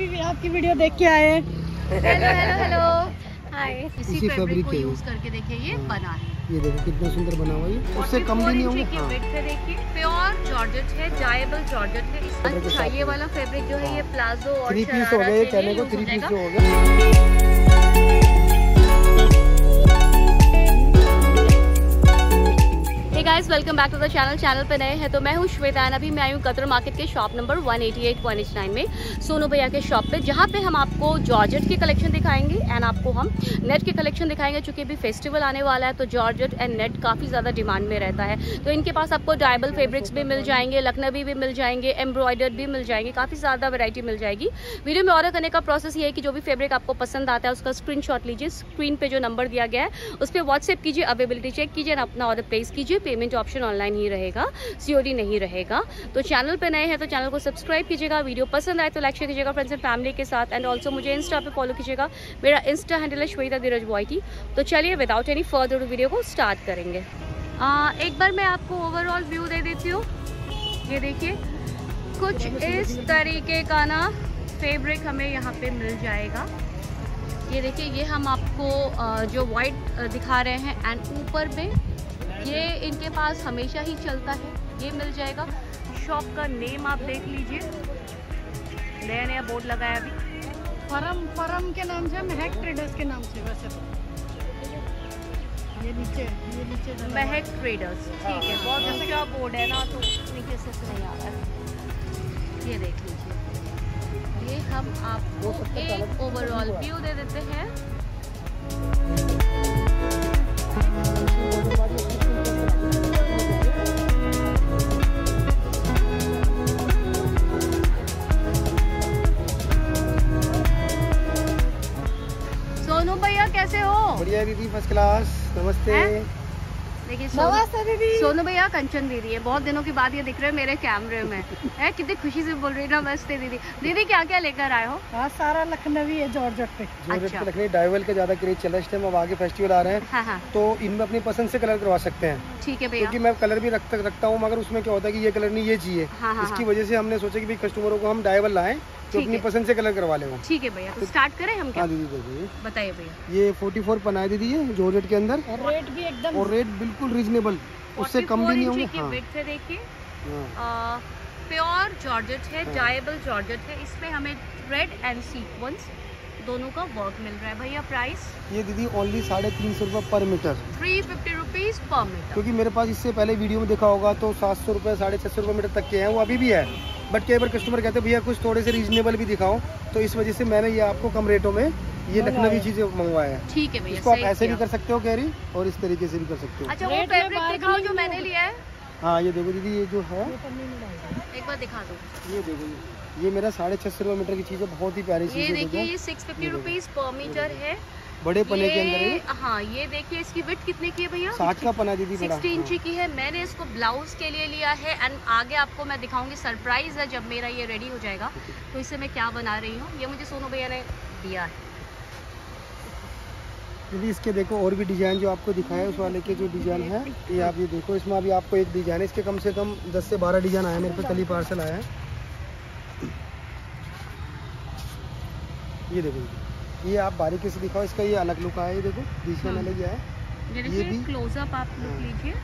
आपकी वीडियो देख के आए। Hello hello hello hi. इसी फैब्रिक को यूज करके देखिए ये बना है। ये देखो कितना सुंदर बना हुआ है, उससे कम भी नहीं होगा। हाँ। देखिए प्योर जॉर्जेट है, डाइबल जॉर्जेट है। अच्छा ये वाला फैब्रिक जो है ये प्लाजो और 3 पीस हो गया, ये कहने को 3 पीस हो गया। Guys welcome back to the channel पे नए हैं तो मैं हूँ श्वेता। अभी मैं आई हूँ कतर मार्केट के शॉप नंबर 188-189 में सोनू भैया के शॉप पे, जहाँ पे हम आपको जॉर्जेट के कलेक्शन दिखाएंगे एंड आपको हम नेट के कलेक्शन दिखाएंगे। चूँकि अभी फेस्टिवल आने वाला है तो जॉर्जेट एंड नेट काफ़ी ज़्यादा डिमांड में रहता है। तो इनके पास आपको डाइबल फैब्रिक्स भी मिल जाएंगे, लखनवी भी मिल जाएंगे, एम्ब्रॉयडर्ड भी मिल जाएंगे, काफ़ी ज़्यादा वेराइटी मिल जाएगी। वीडियो में ऑर्डर करने का प्रोसेस ये है कि जो भी फैब्रिक आपको पसंद आता है उसका स्क्रीनशॉट लीजिए, स्क्रीन पे जो नंबर दिया गया है उस पर व्हाट्सएप कीजिए, अवेलेबिलिटी चेक कीजिए, अपना ऑर्डर प्लेस कीजिए। पेमेंट ऑप्शन ऑनलाइन ही रहेगा, सीओडी नहीं रहेगा। तो चैनल पे नए हैं तो चैनल को सब्सक्राइब कीजिएगा, वीडियो पसंद आए तो लाइक शेयर कीजिएगा फ्रेंड्स एंड फैमिली के साथ। एंड ऑल्सो मुझे इंस्टा पे फॉलो कीजिएगा, मेरा इंस्टा हैंडल है श्वेता धीरज YT। तो चलिए विदाउट एनी फर्दर वीडियो को स्टार्ट करेंगे। एक बार मैं आपको ओवरऑल व्यू दे देती हूँ। ये देखिए कुछ इस तरीके का ना फैब्रिक हमें यहाँ पे मिल जाएगा। ये देखिए ये हम आपको जो वाइट दिखा रहे हैं एंड ऊपर में ये इनके पास हमेशा ही चलता है, ये मिल जाएगा। शॉप का नेम आप देख लीजिए, नया नया बोर्ड लगाया अभी फरम के नाम से, महक ट्रेडर्स के नाम से। वैसे तो ये नीचे महक ट्रेडर्स, ठीक है। बहुत अच्छा बोर्ड है ना तो नीचे से नहीं आ रहा है। ये देख लीजिए, ये हम आपको एक ओवरऑल व्यू दे देते हैं। सोनू भैया कैसे हो? बढ़िया दीदी, फर्स्ट क्लास। नमस्ते। देखिए सोनू भैया, कंचन दीदी है। बहुत दिनों के बाद ये दिख रहे हैं मेरे कैमरे में है। कितनी खुशी से बोल रही है। नमस्ते दीदी। दीदी क्या क्या लेकर आए हो? हाँ सारा लखनवी है जॉर्जेट पे। जॉर्जेट पे लखनवी डाइवल का ज्यादा क्रेज चल रहा है इस टाइम। अब आगे फेस्टिवल आ रहे हैं। हाँ। तो इनमें अपनी पसंद से कलर करवा सकते हैं। ठीक है भैया। क्योंकि मैं कलर भी रखता हूँ, मगर उसमें क्या होता है कि ये कलर नहीं ये चाहिए। इसकी वजह से हमने सोचा कि भाई कस्टमरों को हम डाइवल लाएं तो अपनी पसंद से कलर करवा ले। ठीक है भैया, तो स्टार्ट करें हम क्या? हाँ दीदी देखिए, बताइए भैया। ये 44 पना है दीदी, ये जॉर्जेट के अंदर। और रेट भी एकदम, और रेट बिल्कुल रीजनेबल, उससे कम भी नहीं होंगे। हाँ। देखिए प्योर जॉर्जेट है, डाइबल जॉर्जेट है। इसमें हमें थ्रेड एंड सीक्वेंस दोनों का वर्क मिल रहा है। भैया प्राइस? ये दीदी ओनली 350 रुपये per metre, 350 rupees per metre. क्योंकि मेरे पास इससे पहले वीडियो में देखा होगा तो 700 रुपये 650 रुपये मीटर तक के हैं, वो अभी भी है। बट कई बार कस्टमर कहते हैं भैया कुछ थोड़े से रीजनेबल भी दिखाओ, तो इस वजह से मैंने ये आपको कम रेटों में ये लखनवी चीजें मंगवाया है। ठीक है भैया, इसको आप ऐसे भी कर सकते हो कैरी, और इस तरीके से भी कर सकते हो। अच्छा वो फैब्रिक दिखाओ जो मैंने लिया है। हाँ ये देखो दीदी, ये जो है एक बार दिखा दो। ये देखो, ये मेरा 650 रुपये मीटर की चीज़ है, बहुत ही प्यारी चीज़ है। ये देखिए ये 650 रुपीज पर मीटर है, बड़े पने के अंदर है। हाँ ये देखिए इसकी विड्थ कितने की है भैया? 60 का पना दीदी, 60 इंची की है। मैंने इसको ब्लाउज के लिए लिया है एंड आगे आपको मैं दिखाऊंगी। सरप्राइज है जब मेरा ये रेडी हो जाएगा तो इसे मैं क्या बना रही हूँ। ये मुझे सोनू भैया ने दिया है दीदी। इसके देखो और भी डिजाइन जो आपको दिखाया है, उस वाले के जो डिजाइन है ये आप ये देखो। इसमें अभी आपको एक डिजाइन है, इसके कम से कम 10 से 12 डिजाइन आया मेरे पे, कल ही पार्सल आया है। ये देखो, ये आप बारीकी से दिखाओ, इसका ये अलग लुक आया। ये देखो डिजाइन अलग है। ये भी क्लोजअप आप लुक लीजिए।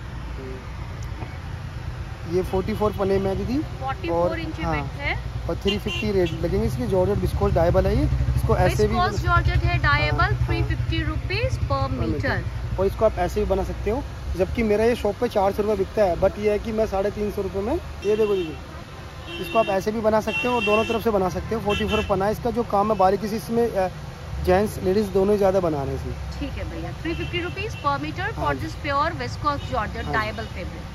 ये 44 पने में दीदी, 44 इंची विड्थ है और 350 रेट लगेंगे इसके। जॉर्जेट विस्कोस डाइबल है ये, इसको ऐसे भी जॉर्जेट है डाइबल, 350 रुपीज पर मीटर। और इसको आप ऐसे भी बना सकते हो, जबकि मेरा ये शॉप पे 400 रुपये बिकता है, बट ये है कि मैं 350 रुपये में। ये देखो दीदी, इसको आप ऐसे भी बना सकते हो और दोनों तरफ से बना सकते हो। 44 पना है इसका। जो काम है बारीकी से इसमें जेंट्स लेडीज दोनों ही ज़्यादा बना रहे हैं इसमें। ठीक है भैया, 350 rupees per metre for this pure viscose georgette dyeable fabric.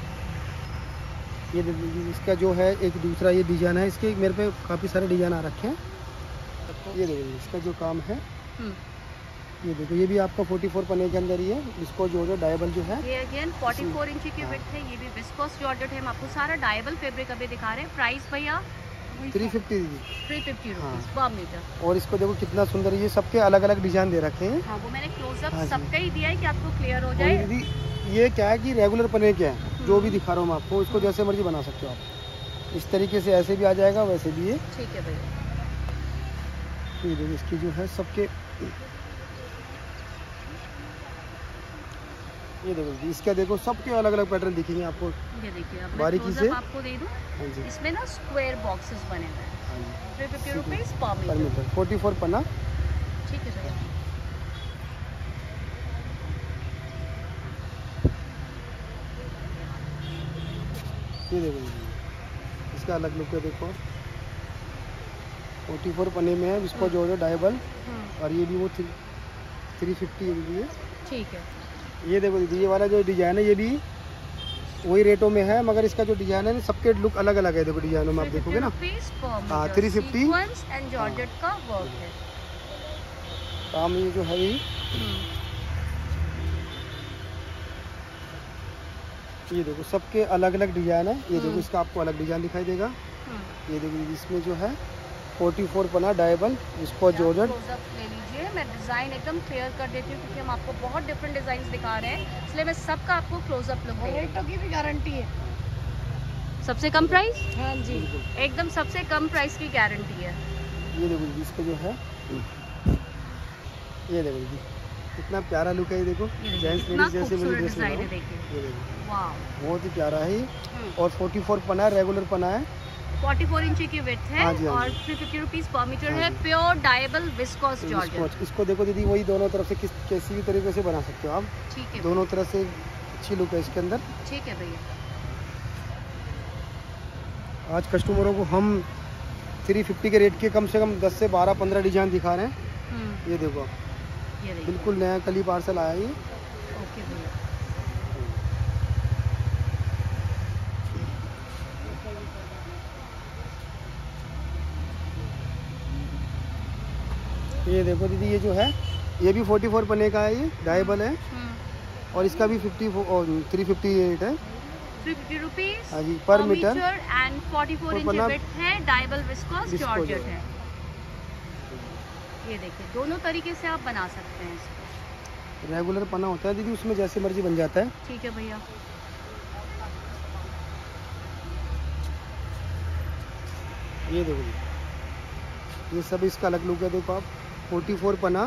ये देखिए इसका जो है एक दूसरा ये डिजाइन है। इसके मेरे पे काफ़ी सारे डिजाइन आ रखे हैं। ये देखिए इसका जो काम है, ये देखो, ये भी आपका 44 पने के अंदर ही है। इसको जो डाइबल जो है ये अगेन 44 इंची की विड्थ है। ये भी विस्कोस जॉर्जेट है। हम आपको सारा डाइबल फैब्रिक अभी दिखा रहे हैं। प्राइस भैया 350 रुपीज पर मीटर। और इसको देखो कितना सुंदर, ये सबके अलग अलग डिजाइन दे रखे हैं। हाँ वो मैंने क्लोजअप सबका ही दिया है कि आपको क्लियर हो जाए। दीदी ये क्या है कि रेगुलर पने के हैं, जो भी दिखा रहा हूँ मैं आपको, इसको जैसे मर्जी बना सकते हो आप। इस तरीके से ऐसे भी आ जाएगा, वैसे भी है। ठीक है भैया। ये देखो इसकी जो है सबके, ये देखो दीदी इसका देखो सबके अलग अलग पैटर्न दिखेंगे आपको। ये देखिए अब बारीकी से आपको दे दूं। हाँ जी, इसमें ना स्क्वायर बॉक्सेस बने हुए हैं। हाँ जी, 350 रुपीस पर पर मीटर। मीटर 44 पन्ना। ठीक है सर। ये देखो दीदी इसका अलग लुक है, देखो 44 पन्ने में है, इसको जो है डायबल, और ये भी वो 350 दीदी है। ठीक है। ये देखो दीदी ये वाला जो डिजाइन है ये भी वही रेटों में है, मगर इसका जो डिजाइन है सबके लुक अलग अलग है। देखो डिजाइनों में आप देखोगे ना, हाँ 350 एंड जॉर्जेट का वर्क है काम, ये जो है यही। ये देखो सबके अलग अलग डिजाइन है। ये देखो इसका आपको अलग डिजाइन दिखाई देगा। ये देखो दीदी इसमें जो है 44 पना डायबल, इसको जॉर्जेट। ले लीजिए, मैं डिजाइन एकदम क्लियर कर देती हूँ क्योंकि हम आपको बहुत डिफरेंट डिजाइन दिखा रहे हैं, इसलिए मैं सबका आपको क्लोजअप लुक दे रही हूँ। रेटों की भी गारंटी है। सबसे कम प्राइस, हाँ जी, एकदम सबसे कम प्राइस की गारंटी है। ये देखो दीदी इसका जो है, ये देखो दीदी कितना प्यारा लुक है। ये देखो जेंट्स लेडीज जैसे मेरी ड्रेस में, ये देखो वाह बहुत ही प्यारा है ये। और 44 पना है, रेगुलर पना है, 44 इंची की विड्थ है। हाँ जी, हाँ और 350 रुपीस पर मीटर है। Pure dyeable viscose georgette. इसको देखो दीदी वही दोनों तरफ से कैसी भी तरीके से बना सकते हो आप। ठीक है, दोनों तरफ से अच्छी लुक है इसके अंदर। ठीक है भैया। आज कस्टमरों को हम 350 के रेट के कम से कम 10 से 12-15 डिजाइन दिखा रहे हैं। ये देखो ये देखिए बिल्कुल नया कली पार्सल आया ये। ओके भैया। ये देखो दीदी ये जो है ये भी 44 पन्ने का है, ये डायबल है, और इसका भी 350 रेट है। 350 रुपीस हाँ जी per metre and 44 inch width है। डायबल विस्कोस जॉर्जेट है। ये देखिए दोनों तरीके से आप बना सकते हैं इसको। रेगुलर पना होता है दीदी, उसमें जैसे मर्जी बन जाता है। ठीक है भैया। ये देखो दीदी ये सब इसका अलग लुक है। देखो आप 44 पना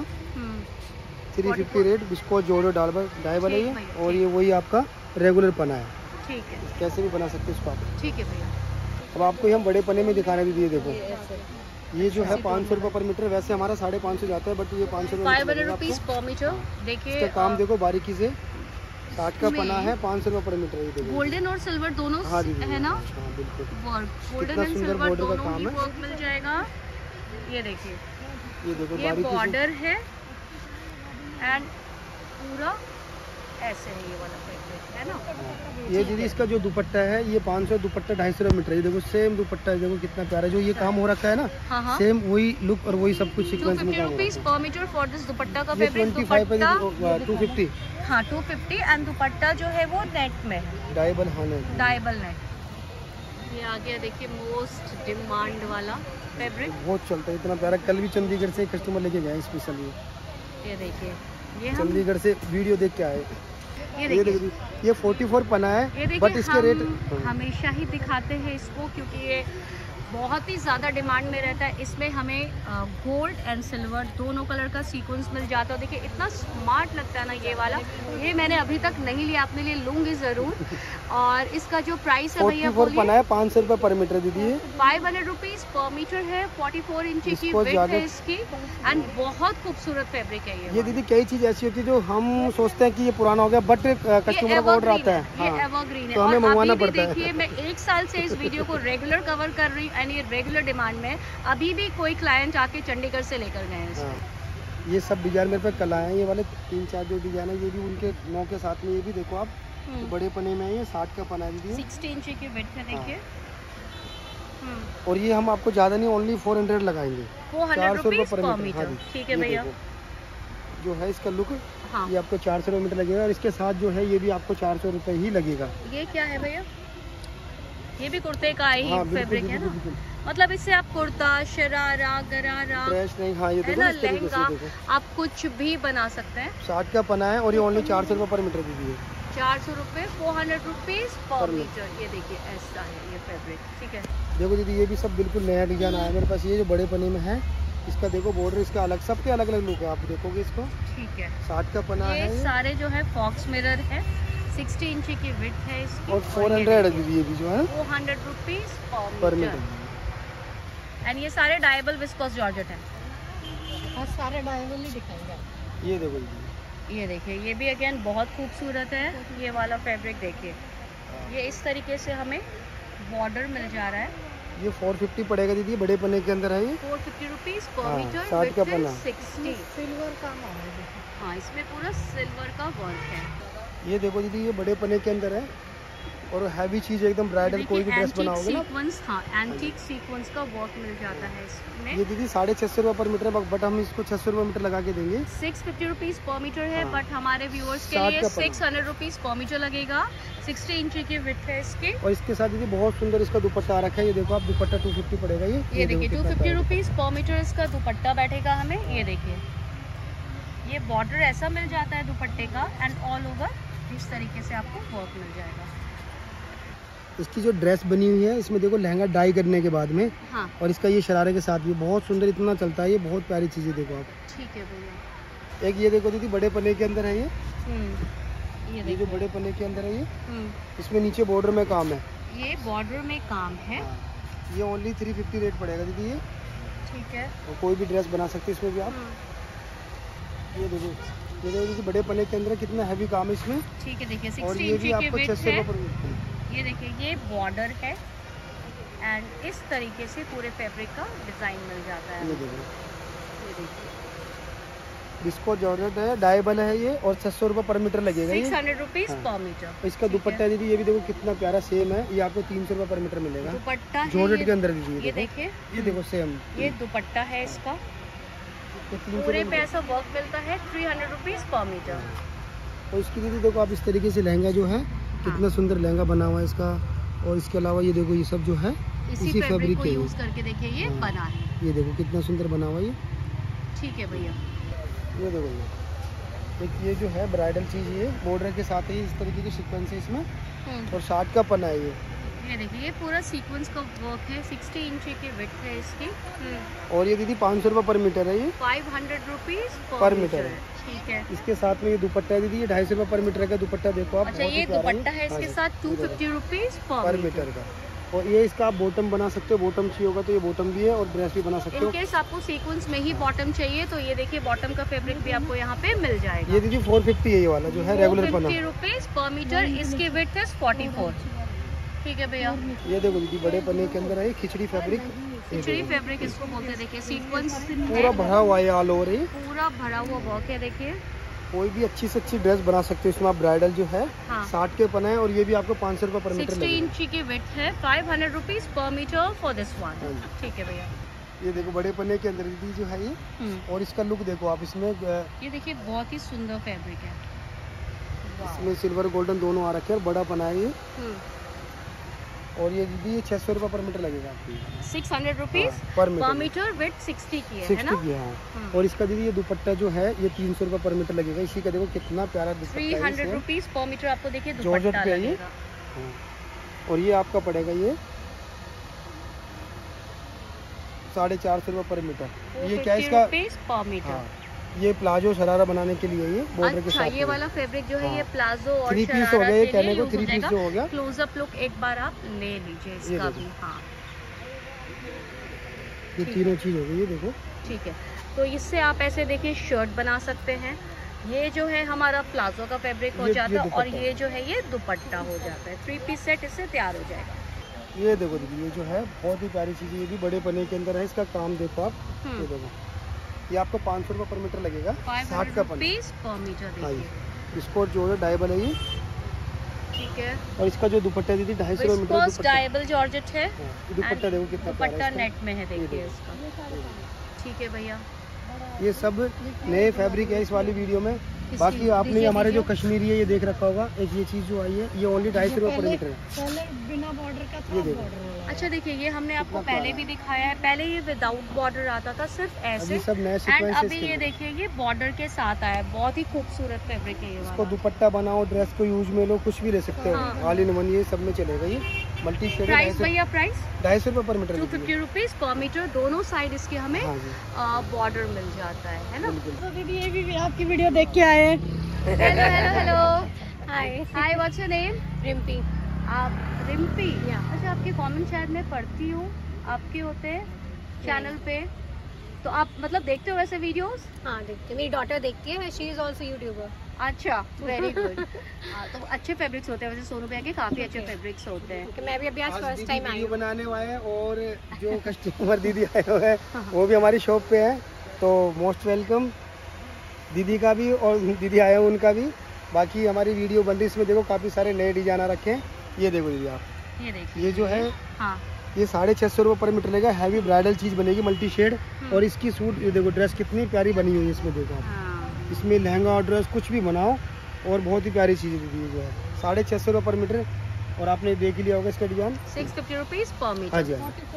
350 रेट, बिस्को जोड़ो डायबल है ये, और ये वही आपका रेगुलर पना है। ठीक है, कैसे भी बना सकते हैं इसको आप। ठीक है भैया। अब आपको ये हम बड़े पने में दिखा रहे हैं दीदी। ये देखो ये जो है 500 रुपये पर मीटर, वैसे हमारा 550 जाता है, बट ये 500 रुपीस पर मीटर। देखिए इसका काम देखो बारीकी से, 60 का पना है, 500 रुपये पर मीटर। ये देखो गोल्डन और सिल्वर दोनों हाँ दीदी है ना हाँ बिल्कुल। वर्क, गोल्डन कितना एंड सुंदर सिल्वर बॉर्डर का दोनों काम ही है। वर्क मिल जाएगा। ये देखिए ये देखो ये बारीकी से बॉर्डर है एंड पूरा ऐसे है ये वाला फैब्रिक है ना। ये दीदी इसका जो दुपट्टा है ये 500, दुपट्टा 250 मीटर। ये देखो सेम दुपट्टा है, देखो कितना प्यारा, जो ये काम हो रखा है ना, हाँ। सेम वही लुक और वही सब कुछ सीक्वेंस में काम हो रखा है। पर मीटर फॉर दिस दुपट्टा का ये फैब्रिक। 25 पे 250 हाँ 250 एंड दुपट्टा जो है वो नेट में है, डायबल हाँ नहीं डायबल नेट। ये आ गया देखिए मोस्ट डिमांड वाला फैब्रिक। बहुत चलता है, इतना प्यारा। कल भी चंडीगढ़ से कस्टमर लेके गए स्पेशल। ये देखिए ये हम चंडीगढ़ से वीडियो देख के आए। ये ये देखिए ये 44 पना ये है, देखिए बट इसके रेट हमेशा ही दिखाते हैं इसको क्योंकि ये बहुत ही ज़्यादा डिमांड में रहता है। इसमें हमें गोल्ड एंड सिल्वर दोनों कलर का सीक्वेंस मिल जाता है। देखिए इतना स्मार्ट लगता है ना ये वाला। ये मैंने अभी तक नहीं लिया, अपने लिए लूँगी ज़रूर। और इसका जो प्राइस है भैया 44 पना है, 500 रुपये पर मीटर दीदी है। 500 रुपीज़ पर मीटर है। 44 इंची की विड्थ है इसकी एंड बहुत खूबसूरत फैब्रिक है ये दीदी। कई चीज़ ऐसी होती है जो हम सोचते हैं कि ये पुराना हो गया, बट कस्टमर का ऑर्डर आता है ये एवरग्रीन है। तो हमें मंगवाना और पड़ता है। देखिए मैं 1 साल से इस वीडियो को रेगुलर कवर कर रही हूँ एंड ये रेगुलर डिमांड में। अभी भी कोई क्लाइंट आके चंडीगढ़ से लेकर गए हैं। हाँ। ये सब डिजाइन मेरे पे कल आए हैं, ये वाले 3-4 जो डिजाइन है ये भी उनके 9 के साथ में। ये भी देखो आप बड़े पने में है, ये 60 का पना है दीदी। 60 इंची की विड्थ है देखिए। और ये हम आपको ज़्यादा नहीं ओनली 400 लगाएंगे, 400 रुपीज़ पर हाँ मीटर। जी। ठीक है ये भैया। देखो, जो है इसका लुक हाँ ये आपको 400 मीटर लगेगा, और इसके साथ जो है ये भी आपको 400 रुपये ही लगेगा। ये क्या है भैया? ये भी कुर्ते का ही हाँ, फैब्रिक है ना, मतलब इससे आप कुर्ता, शरारा, गरारा, ड्रेस नहीं, हाँ ये देखो इस तरीके से देखो आप कुछ भी बना सकते हैं। 60 का पना है, और ये ओनली 400 रुपये पर मीटर दीजिए। 400 रुपये, 400 रुपीज़ पर मीटर। ये देखिए ऐसा है ये फैब्रिक। ठीक है देखो दीदी ये भी सब बिल्कुल नया डिजाइन आया मेरे पास। ये जो बड़े पने में है इसका देखो बॉर्डर इसका अलग, सबके अलग अलग लुक है, आप देखोगे इसको। ठीक है, 60 का पना ये है ये। सारे जो है फॉक्स मिरर है, 60 इंच की विड्थ है इसकी। और 400 है दीदी ये भी जो है 400 rupees per metre. Metre. And ये सारे डायबल विस्कोस जॉर्जेट है। और सारे डायमंड ही दिखाएंगे। ये देखो दीदी, ये देखिए, ये भी अगेन बहुत खूबसूरत है। ये वाला फैब्रिक देखिए, ये इस तरीके से हमें बॉर्डर मिल जा रहा है। ये 450 पड़ेगा दीदी, बड़े पन्ने के अंदर है ये। 450 रुपीज पर हाँ, मीटर, 60 का पन्ना। 60। सिल्वर का माल है। हाँ, इसमें पूरा सिल्वर का वर्क है। ये देखो दीदी, ये बड़े पन्ने के अंदर है और हैवी चीज एकदम ब्राइडल कोई भी ड्रेस बनाओगे ना। सीक्वेंस, हाँ, एंटीक सीक्वेंस का वर्क मिल जाता है इसमें। ये दीदी 650 रुपये पर मीटर है, बट हम इसको 600 रुपये मीटर लगा के देंगे। 650 रुपीज पर मीटर है, हाँ। बट हमारे व्यूअर्स के 60 लिए का पन्ना। 600 रुपीज पर मीटर लगेगा। 60 इंच की विड्थ है इसकी। और इसके साथ दीदी बहुत सुंदर इसका दुपट्टा आ रखा है, ये देखो आप, दुपट्टा 250 पड़ेगा ये। ये देखिए, देखो कितना 250 प्यारा रुपीज पर मीटर इसका दुपट्टा बैठेगा हमें। ये देखिए, ये बॉर्डर ऐसा मिल जाता है दुपट्टे का, एंड ऑल ओवर इस तरीके से आपको वर्क मिल जाएगा। इसकी जो ड्रेस बनी हुई है, इसमें देखो लहंगा डाई करने के बाद में, हाँ, और इसका ये शरारे के साथ भी बहुत सुंदर इतना चलता है, ये बहुत प्यारी चीज़ है। देखो आप, ठीक है भैया। एक ये देखो दीदी, बड़े पन्ने के अंदर है ये। ये ये देखिए, जो बड़े पन्ने के अंदर है ये, हम्म, इसमें नीचे बॉर्डर में काम है। ये बॉर्डर में काम है। ये ओनली 350 रेट पड़ेगा दीदी ये। ठीक है। और कोई भी ड्रेस बना सकते हैं इसमें भी आप। हम्म, ये देखो, ये देखो दीदी, बड़े पन्ने के अंदर कितना हैवी काम है इसमें। ठीक है, देखिए 60 और ये इंच भी की आपको विड्थ 600 है। रुपये पर मीटर। ये देखिए, ये बॉर्डर है, एंड इस तरीके से पूरे फैब्रिक का डिजाइन मिल जाता है। ये देखो, ये देखिए, इसको जॉर्जेट है, डायबल है ये, और 600 रुपये पर मीटर लगेगा ये। 600 रुपीज हाँ। पर मीटर। इसका ठीक दुपट्टा है। दीदी, ये भी देखो कितना प्यारा सेम है, ये आपको 300 रुपये पर मीटर मिलेगा। दुपट्टा है जॉर्जेट के अंदर दीदी, ये देखिए, ये देखो सेम, ये दुपट्टा है इसका। ये 300 पूरे रुपये पे ऐसा वर्क मिलता है। 300 रुपीज पर मीटर। और इसकी दीदी देखो आप, इस तरीके से लहंगा जो है, कितना सुंदर लहंगा बना हुआ है इसका। और इसके अलावा ये देखो, ये सब जो है इसी फैब्रिक को यूज करके देखिए ये हाँ। बना है। ये देखो कितना सुंदर बना हुआ है ये। ठीक है भैया। ये देखो एक ये जो है ब्राइडल चीज़, ये बॉर्डर के साथ ही इस तरीके की सीक्वेंस है इसमें, और 60 का पन्ना है ये। ये देखिए, ये पूरा सीक्वेंस का वर्क है। 60 इंच की विड्थ है इसकी। और ये दीदी 500 रुपये पर मीटर है ये। 500 रुपीज पर मीटर है। ठीक है। इसके साथ में ये दुपट्टा है दीदी, ये 250 रुपये पर मीटर का दुपट्टा, देखो आप। अच्छा, बहुत ही ये प्यारा दुपट्टा है इसके हाँ साथ जी, ये 250 रुपीज पर पर मीटर का। और ये इसका आप बॉटम बना सकते हो, बॉटम चाहिए होगा तो ये बॉटम भी है, और ड्रेस भी बना सकते इन हो। केस आपको सीक्वेंस में ही बॉटम चाहिए तो ये देखिए, बॉटम का फैब्रिक भी आपको यहाँ पे मिल जाएगा। ये दीदी 450 है ये वाला जो है रेगुलर पन्ना। 50 रुपीज पर मीटर। इसकी विड्थ है 44। ठीक है भैया। ये देखो दीदी, बड़े पन्ने के अंदर है खिचड़ी फैब्रिक, खिचड़ी फैब्रिक इसको बोलते हैं। देखिए, सीक्वेंस पूरा भरा हुआ है ऑल ओवर, ये पूरा भरा हुआ वर्क है। देखिए, कोई भी अच्छी से अच्छी ड्रेस बना सकते हो इसमें आप। ब्राइडल जो है हाँ। 60 के पना है, और ये भी आपको 500 रुपये पर मीटर 60 लगेगा। इंच की विड्थ है। 500 rupees per metre for this one. हाँ जी। ठीक है भैया। ये देखो बड़े पन्ने के अंदर दीदी जो है ये, और इसका लुक देखो आप, इसमें ये देखिए, बहुत ही सुंदर फैब्रिक है। वाह। इसमें सिल्वर गोल्डन दोनों आ रखे हैं, और बड़ा पना है ये। हम्म, और ये दीदी ये 600 रुपये पर मीटर लगेगा आपको। 600 रुपीज हाँ, पर पर मीटर मीटर। विड्थ 60 की है 60 ना? की है, हाँ। हाँ। और इसका दीदी ये दुपट्टा जो है ये 300 रुपये पर मीटर लगेगा। इसी का देखो कितना प्यारा दुपट्टा है 300 इसमें। रुपीज पर मीटर आपको देखिए जॉर्जेट दुपट्टा पे है ये। लगेगा। हाँ। और ये आपका पड़ेगा ये 450 रुपये पर मीटर। ये क्या है 450 इसका? Rupees per metre. हाँ, ये प्लाजो शरारा बनाने के लिए ये बॉर्डर के अच्छा, साथ ये में। वाला फैब्रिक जो है हाँ। ये प्लाजो और 3 पीस हो शरारा गया, ये के कहने लिए को यूज 3 पीस जो हो गया। क्लोजअप लुक एक बार आप ले लीजिए इसका देखो। भी। हाँ, ये ठीक तीनों चीज़ हो गई, ये देखो। ठीक है। तो इससे आप ऐसे देखिए शर्ट बना सकते हैं। ये जो है हमारा प्लाजो का फैब्रिक हो ये जाता है, और दुपट्टा। ये जो है ये दुपट्टा हो जाता है। 3 पीस सेट इससे तैयार हो जाएगा। ये देखो दीदी, ये जो है बहुत ही प्यारी चीज़ है, ये भी बड़े पन्ने के अंदर है। इसका काम देखो आप, ये देखो। ये आपको 500 रुपये पर मीटर लगेगा, 60 500 का पन्ना। Rupees per metre. हाँ देखिए, जी। इसको जो है डायबल है ये, ठीक है। और इसका जो दुपट्टा है दीदी 250 रुपये metre viscose dupatta. Dyeable georgette है। हाँ, ये दुपट्टा देखो कितना प्यारा दुपट्टा है इसका। नेट में है, देखिए देखो। इसका। ठीक है भैया। ये सब नए फैब्रिक है इस वाली वीडियो में। बाकी आपने दीजिए, हमारे जो दीजिए। कश्मीरी है ये देख रखा होगा। एक ये चीज़ जो आई है ये ओनली 250 रुपये पर मीटर है। पहले बिना बॉर्डर का था, ये देखो। बॉर्डर वाला। अच्छा, देखिए, ये हमने आपको कितना पहले प्यारा भी दिखाया है। पहले ये विदाउट बॉर्डर आता था, सिर्फ ऐसे। अभी सब नए एंड सीक्वेंस अभी ये देखिए, ये बॉर्डर के साथ आया है। बहुत ही खूबसूरत फैब्रिक है ये इसको वाला। दुपट्टा बनाओ, ड्रेस को यूज में लो, कुछ भी ले सकते हो। हाँ। ऑल इन वन ये सब में चलेगा ये। Multi shade. प्राइस भैया प्राइस 250 रुपये per metre. 250 rupees per metre. दोनों साइड इसके हमें हाँ जी, बॉर्डर मिल जाता है ना। तो दीदी ये भी आपकी वीडियो देख के आए। Hello hello hello, hi hi, what's your name? Rimpi. आप रिम्पी? Yeah. अच्छा, आपके कमेंट शायद मैं पढ़ती हूँ, आपके होते हैं चैनल पे, तो आप मतलब देखते हो वैसे वीडियोस? हाँ देखती, मेरी डॉटर देखती है, शी इज ऑल्सो यूट्यूबर। अच्छा, वेरी गुड। तो अच्छे फैब्रिक्स होते हैं वैसे सोनू भैया के, काफी अच्छे फैब्रिक्स होते हैं। मैं भी अभी आज फर्स्ट टाइम आई हूँ बनाने वाले हैं, और जो कस्टमर दीदी आए हुए हैं वो भी हमारी शॉप पे है, तो मोस्ट वेलकम दीदी का भी, और दीदी आए हैं उनका भी। बाकी हमारी वीडियो बन रही, इसमें देखो काफ़ी सारे नए डिजाइन रखे हैं। ये देखो दीदी आप, ये देखिए, ये जो है हाँ ये 650 रुपये पर मीटर लेगा। हैवी ब्राइडल चीज़ बनेगी, मल्टी शेड। और इसकी सूट, ये देखो ड्रेस कितनी प्यारी बनी हुई है, इसमें देखो आप, हाँ। इसमें लहंगा और ड्रेस कुछ भी बनाओ, और बहुत ही प्यारी चीज़ है दीदी। ये जो है 650 रुपये पर मीटर, और आपने देख लिया होगा इसका डिजाइन। 650 rupees per metre. हाँ जी,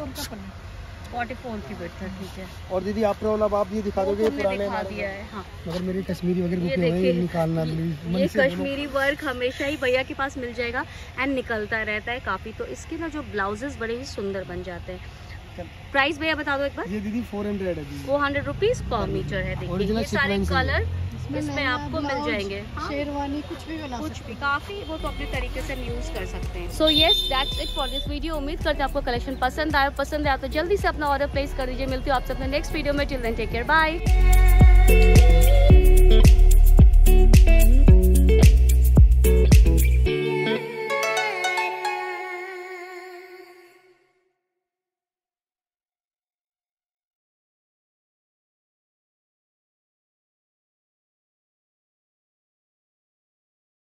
44 की विड्थ है, ठीक है। और दीदी आपने वाला आप ये दिखा दोगे, ये तुमने पुराने दिखा दिया है, हाँ। मगर मेरी कश्मीरी वगैरह ये बुके हुए हैं, देखिए, ये निकालना प्लीज। ये कश्मीरी वर्क हमेशा ही भैया के पास मिल जाएगा एंड निकलता रहता है काफ़ी। तो इसके ना जो ब्लाउजेस बड़े ही सुंदर बन जाते हैं। प्राइस भैया बता दो एक बार। ये दीदी 400 है दीदी। 400 रुपीज पर मीटर है। देखिए Original ये सारे sequence है। कलर इसमें आपको मिल जाएंगे, हाँ? शेरवानी कुछ भी बना कुछ भी, काफी वो तो अपने तरीके से यूज कर सकते हैं। So yes, that's it for this video. उम्मीद करते हैं आपको कलेक्शन पसंद आया तो जल्दी से अपना ऑर्डर प्लेस कर दीजिए। मिलती हूँ आपसे अपने नेक्स्ट वीडियो में। Till then take care, bye.